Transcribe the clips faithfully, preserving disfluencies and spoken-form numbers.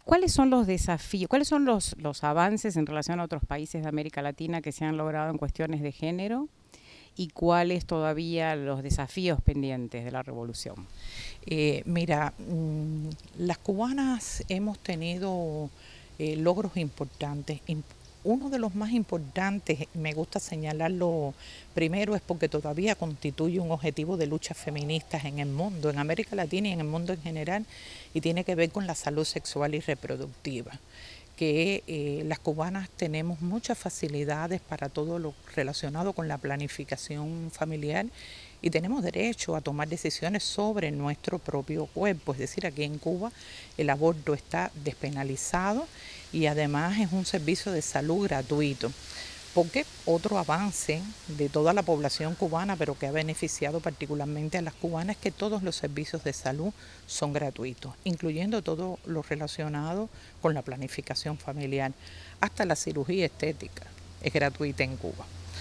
¿Cuáles son los desafíos, cuáles son los, los avances en relación a otros países de América Latina que se han logrado en cuestiones de género y cuáles todavía los desafíos pendientes de la revolución? Eh, mira, mm, las cubanas hemos tenido eh, logros importantes. Im- Uno de los más importantes, me gusta señalarlo primero, es porque todavía constituye un objetivo de luchas feministas en el mundo, en América Latina y en el mundo en general, y tiene que ver con la salud sexual y reproductiva, que eh, las cubanas tenemos muchas facilidades para todo lo relacionado con la planificación familiar y tenemos derecho a tomar decisiones sobre nuestro propio cuerpo. Es decir, aquí en Cuba el aborto está despenalizado y además es un servicio de salud gratuito. Porque otro avance de toda la población cubana, pero que ha beneficiado particularmente a las cubanas, es que todos los servicios de salud son gratuitos, incluyendo todo lo relacionado con la planificación familiar. Hasta la cirugía estética es gratuita en Cuba.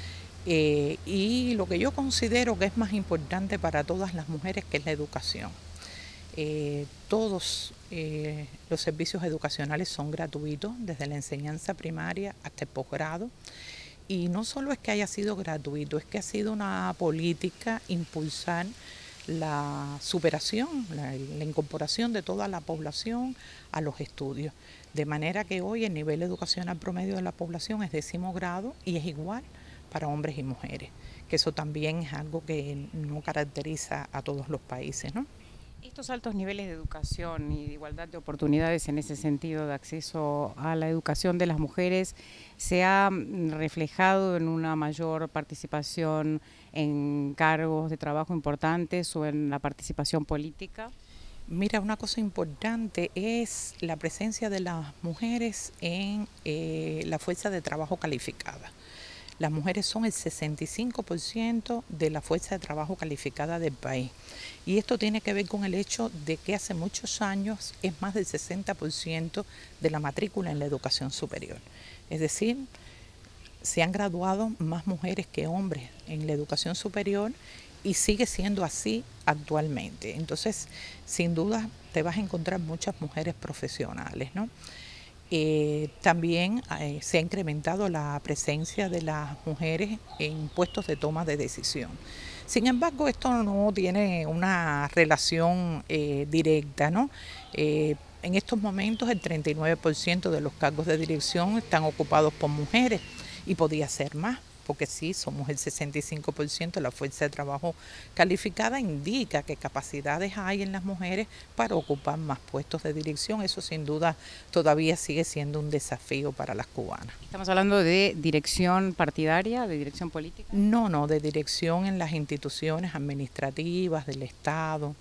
Eh, y lo que yo considero que es más importante para todas las mujeres, que es la educación. Eh, todos eh, los servicios educacionales son gratuitos, desde la enseñanza primaria hasta el posgrado. Y no solo es que haya sido gratuito, es que ha sido una política impulsar la superación, la, la incorporación de toda la población a los estudios. De manera que hoy el nivel educacional promedio de la población es décimo grado y es igual para hombres y mujeres, que eso también es algo que no caracteriza a todos los países, ¿no? Estos altos niveles de educación y de igualdad de oportunidades en ese sentido de acceso a la educación de las mujeres se ha mm, reflejado en una mayor participación en cargos de trabajo importantes o en la participación política. Mira, una cosa importante es la presencia de las mujeres en eh, la fuerza de trabajo calificada. Las mujeres son el sesenta y cinco por ciento de la fuerza de trabajo calificada del país. Y esto tiene que ver con el hecho de que hace muchos años es más del sesenta por ciento de la matrícula en la educación superior. Es decir, se han graduado más mujeres que hombres en la educación superior y sigue siendo así actualmente. Entonces, sin duda, te vas a encontrar muchas mujeres profesionales, ¿no? Eh, también eh, se ha incrementado la presencia de las mujeres en puestos de toma de decisión. Sin embargo, esto no tiene una relación eh, directa, ¿no? Eh, en estos momentos el treinta y nueve por ciento de los cargos de dirección están ocupados por mujeres y podía ser más, porque sí, somos el sesenta y cinco por ciento de la fuerza de trabajo calificada, indica que capacidades hay en las mujeres para ocupar más puestos de dirección. Eso sin duda todavía sigue siendo un desafío para las cubanas. Estamos hablando de dirección partidaria, de dirección política. No, no, de dirección en las instituciones administrativas del Estado.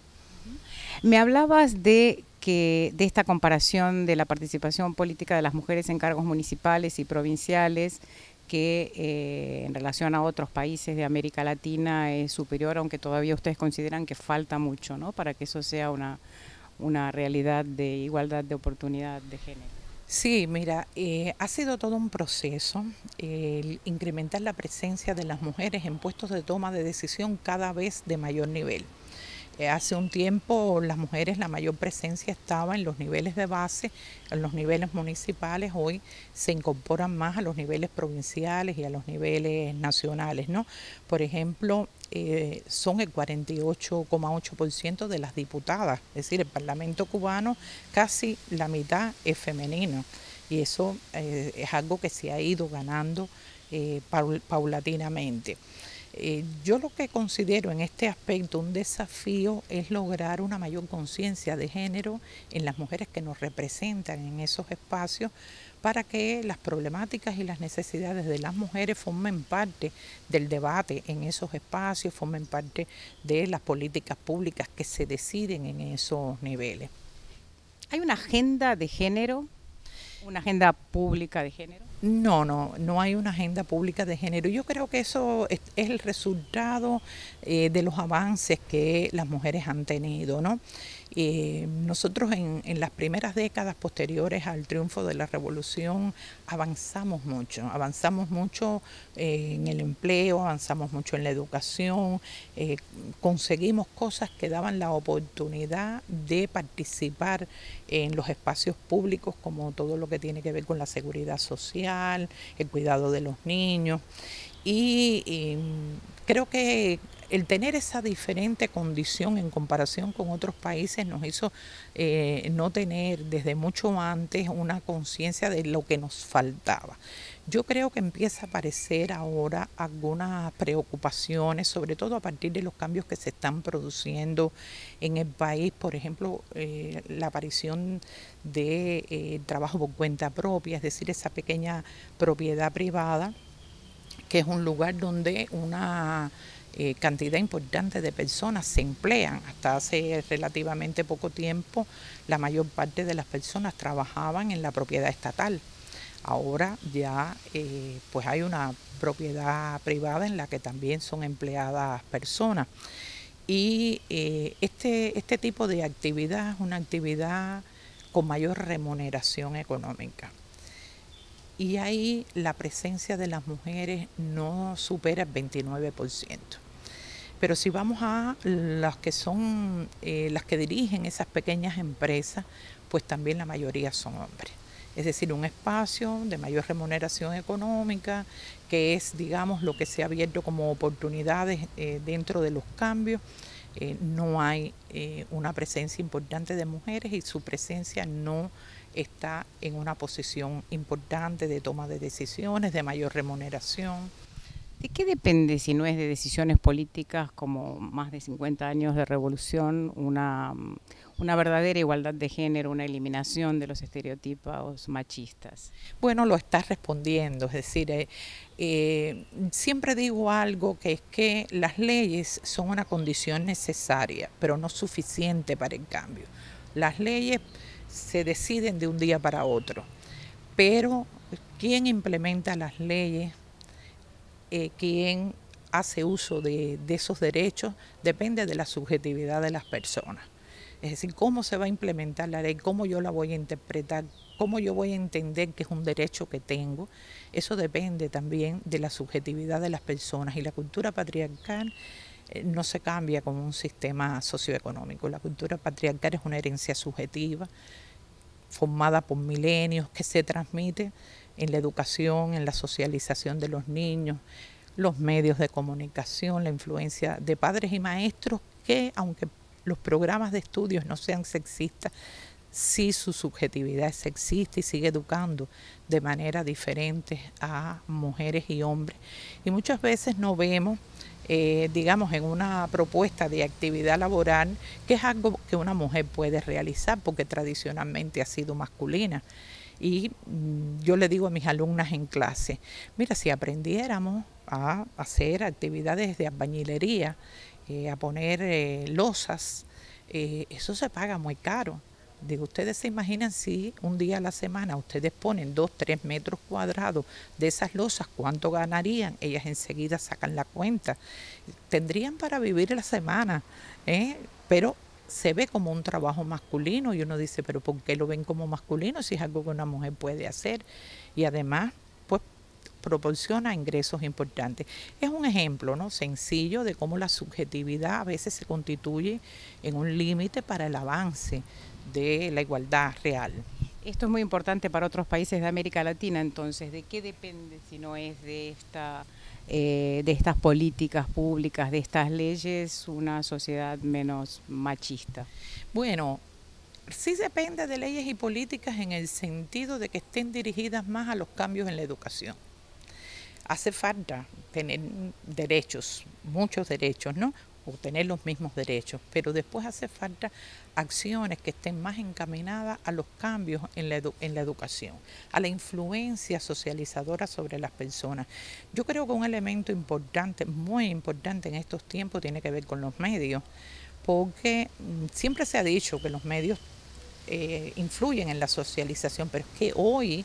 Me hablabas de que de esta comparación de la participación política de las mujeres en cargos municipales y provinciales, que eh, en relación a otros países de América Latina es superior, aunque todavía ustedes consideran que falta mucho, ¿no?, para que eso sea una, una realidad de igualdad de oportunidad de género. Sí, mira, eh, ha sido todo un proceso el incrementar la presencia de las mujeres en puestos de toma de decisión cada vez de mayor nivel. Eh, hace un tiempo las mujeres, la mayor presencia estaba en los niveles de base, en los niveles municipales. Hoy se incorporan más a los niveles provinciales y a los niveles nacionales, ¿no? Por ejemplo, eh, son el cuarenta y ocho coma ocho por ciento de las diputadas, es decir, el Parlamento cubano casi la mitad es femenino y eso eh, es algo que se ha ido ganando eh, paul paulatinamente. Eh, yo lo que considero en este aspecto un desafío es lograr una mayor conciencia de género en las mujeres que nos representan en esos espacios, para que las problemáticas y las necesidades de las mujeres formen parte del debate en esos espacios, formen parte de las políticas públicas que se deciden en esos niveles. ¿Hay una agenda de género, una agenda pública de género? No, no, no hay una agenda pública de género. Yo creo que eso es, es el resultado eh, de los avances que las mujeres han tenido, ¿no? Eh, nosotros en, en las primeras décadas posteriores al triunfo de la revolución avanzamos mucho, avanzamos mucho eh, en el empleo, avanzamos mucho en la educación, eh, conseguimos cosas que daban la oportunidad de participar en los espacios públicos, como todo lo que tiene que ver con la seguridad social, el cuidado de los niños. Y, y creo que el tener esa diferente condición en comparación con otros países nos hizo eh, no tener desde mucho antes una conciencia de lo que nos faltaba. Yo creo que empieza a aparecer ahora algunas preocupaciones, sobre todo a partir de los cambios que se están produciendo en el país, por ejemplo, eh, la aparición de eh, trabajo por cuenta propia, es decir, esa pequeña propiedad privada, que es un lugar donde una eh, cantidad importante de personas se emplean. Hasta hace relativamente poco tiempo la mayor parte de las personas trabajaban en la propiedad estatal. Ahora ya eh, pues hay una propiedad privada en la que también son empleadas personas. Y eh, este, este tipo de actividad es una actividad con mayor remuneración económica. Y ahí la presencia de las mujeres no supera el veintinueve por ciento. Pero si vamos a las que son eh, las que dirigen esas pequeñas empresas, pues también la mayoría son hombres. Es decir, un espacio de mayor remuneración económica, que es, digamos, lo que se ha abierto como oportunidades eh, dentro de los cambios. Eh, no hay eh, una presencia importante de mujeres y su presencia no está en una posición importante de toma de decisiones, de mayor remuneración. ¿De qué depende, si no es de decisiones políticas como más de cincuenta años de revolución, una, una verdadera igualdad de género, una eliminación de los estereotipos machistas? Bueno, lo estás respondiendo, es decir, eh, eh, siempre digo algo, que es que las leyes son una condición necesaria, pero no suficiente para el cambio. Las leyes se deciden de un día para otro, pero ¿quién implementa las leyes? Eh, ¿quién hace uso de, de esos derechos? Depende de la subjetividad de las personas. Es decir, cómo se va a implementar la ley, cómo yo la voy a interpretar, cómo yo voy a entender que es un derecho que tengo. Eso depende también de la subjetividad de las personas. Y la cultura patriarcal eh, no se cambia con un sistema socioeconómico. La cultura patriarcal es una herencia subjetiva, formada por milenios, que se transmite en la educación, en la socialización de los niños, los medios de comunicación, la influencia de padres y maestros que, aunque los programas de estudios no sean sexistas, sí su subjetividad es sexista y sigue educando de manera diferente a mujeres y hombres. Y muchas veces no vemos, eh, digamos, en una propuesta de actividad laboral, que es algo que una mujer puede realizar porque tradicionalmente ha sido masculina. Y mm, yo le digo a mis alumnas en clase, mira, si aprendiéramos a hacer actividades de albañilería, eh, a poner eh, losas, eh, eso se paga muy caro. Digo, ustedes se imaginan si un día a la semana ustedes ponen dos, tres metros cuadrados de esas losas, ¿cuánto ganarían? Ellas enseguida sacan la cuenta. Tendrían para vivir la semana, ¿eh? Pero se ve como un trabajo masculino y uno dice, pero ¿por qué lo ven como masculino si es algo que una mujer puede hacer? Y además, pues, proporciona ingresos importantes. Es un ejemplo, ¿no?, sencillo de cómo la subjetividad a veces se constituye en un límite para el avance de la igualdad real. Esto es muy importante para otros países de América Latina, entonces, ¿de qué depende si no es de esta, eh, de estas políticas públicas, de estas leyes, una sociedad menos machista? Bueno, sí depende de leyes y políticas en el sentido de que estén dirigidas más a los cambios en la educación. Hace falta tener derechos, muchos derechos, ¿no?, o tener los mismos derechos, pero después hace falta acciones que estén más encaminadas a los cambios en la, edu en la educación, a la influencia socializadora sobre las personas. Yo creo que un elemento importante, muy importante en estos tiempos, tiene que ver con los medios, porque siempre se ha dicho que los medios eh, influyen en la socialización, pero es que hoy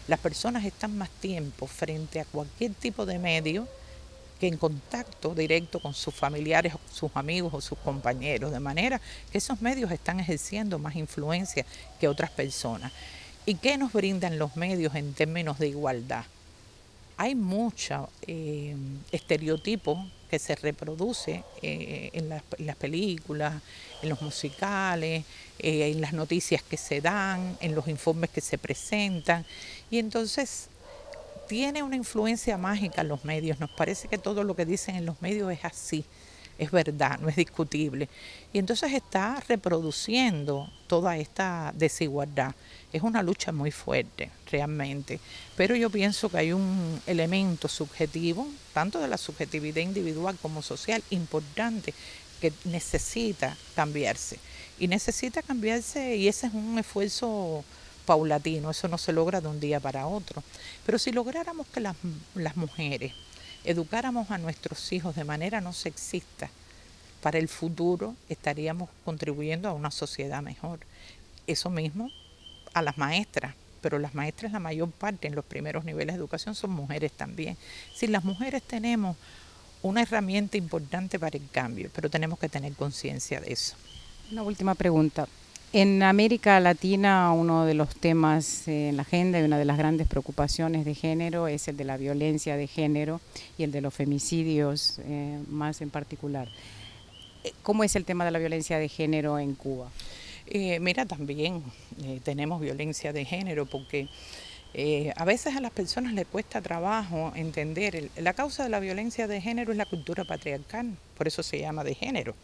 Las personas están más tiempo frente a cualquier tipo de medio que en contacto directo con sus familiares, sus amigos o sus compañeros, de manera que esos medios están ejerciendo más influencia que otras personas. ¿Y qué nos brindan los medios en términos de igualdad? Hay mucho eh, estereotipo que se reproduce eh, en, las, en, las, películas, en los musicales, eh, en las noticias que se dan, en los informes que se presentan. Y entonces tiene una influencia mágica en los medios. Nos parece que todo lo que dicen en los medios es así, es verdad, no es discutible. Y entonces está reproduciendo toda esta desigualdad. Es una lucha muy fuerte, realmente. Pero yo pienso que hay un elemento subjetivo, tanto de la subjetividad individual como social, importante, que necesita cambiarse. Y necesita cambiarse, y ese es un esfuerzo paulatino, eso no se logra de un día para otro. Pero si lográramos que las, las mujeres educáramos a nuestros hijos de manera no sexista, para el futuro estaríamos contribuyendo a una sociedad mejor. Eso mismo a las maestras, pero las maestras la mayor parte en los primeros niveles de educación son mujeres también. Si las mujeres tenemos una herramienta importante para el cambio, pero tenemos que tener conciencia de eso. Una última pregunta. En América Latina uno de los temas en la agenda y una de las grandes preocupaciones de género es el de la violencia de género y el de los femicidios eh, más en particular. ¿Cómo es el tema de la violencia de género en Cuba? Eh, mira, también eh, tenemos violencia de género porque eh, a veces a las personas les cuesta trabajo entender. El, la causa de la violencia de género es la cultura patriarcal, por eso se llama de género.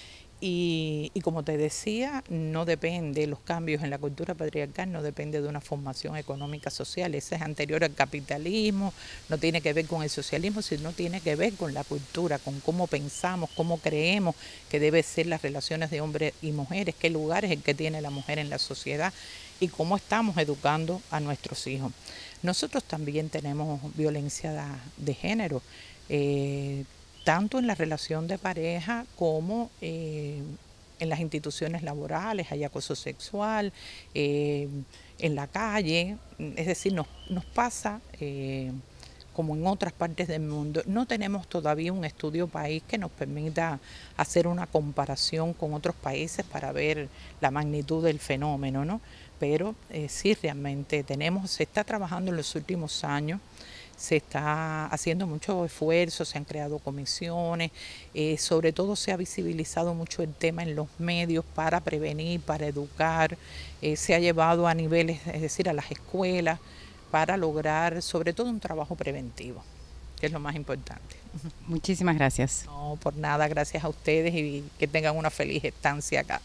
Y, y como te decía, no depende, los cambios en la cultura patriarcal no depende de una formación económica social, ese es anterior al capitalismo, no tiene que ver con el socialismo, sino tiene que ver con la cultura, con cómo pensamos, cómo creemos que deben ser las relaciones de hombres y mujeres, qué lugar es el que tiene la mujer en la sociedad y cómo estamos educando a nuestros hijos. Nosotros también tenemos violencia de, de género, eh, tanto en la relación de pareja como eh, en las instituciones laborales, hay acoso sexual, eh, en la calle, es decir, nos, nos pasa eh, como en otras partes del mundo. No tenemos todavía un estudio país que nos permita hacer una comparación con otros países para ver la magnitud del fenómeno, ¿no? Pero eh, sí, realmente tenemos, se está trabajando en los últimos años. Se está haciendo mucho esfuerzo, se han creado comisiones, eh, sobre todo se ha visibilizado mucho el tema en los medios para prevenir, para educar, eh, se ha llevado a niveles, es decir, a las escuelas, para lograr sobre todo un trabajo preventivo, que es lo más importante. Muchísimas gracias. No, por nada, gracias a ustedes y que tengan una feliz estancia acá.